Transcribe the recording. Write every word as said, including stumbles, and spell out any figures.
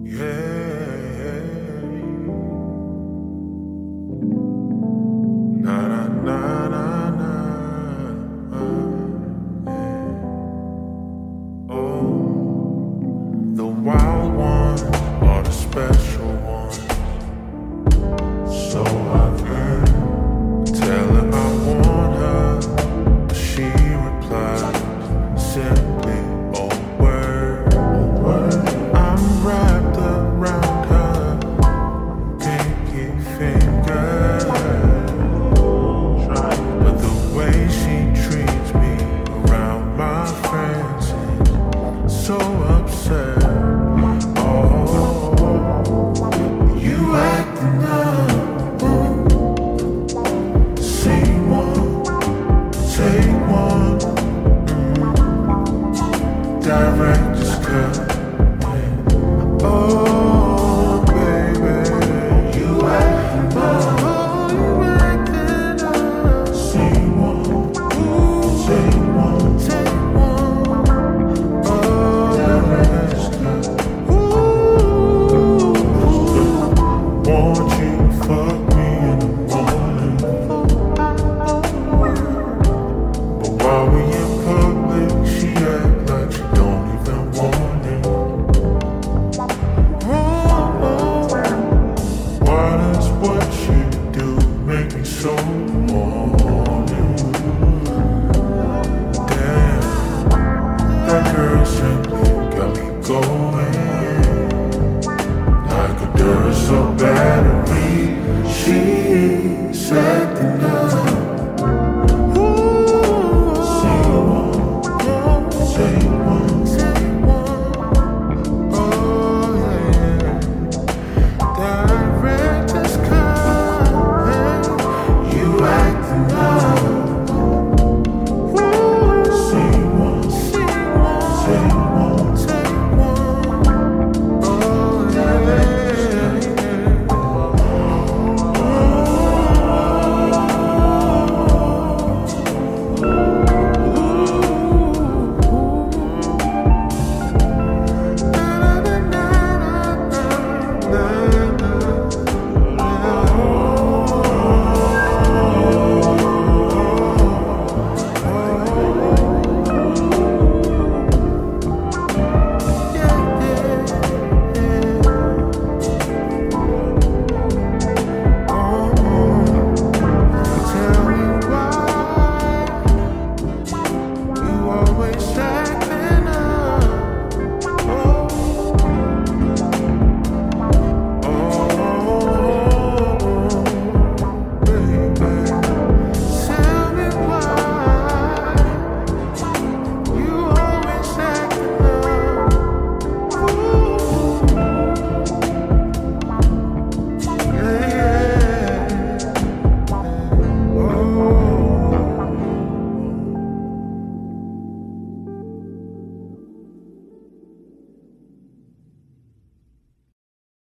Yeah. Na na na na na. Yeah. Oh, the wild one or the special one. So I've heard. Tell her I want her, but she replies simply, oh word, oh word. I'm wrapped around her pinky finger, but the way she treats me around my friends is so upset.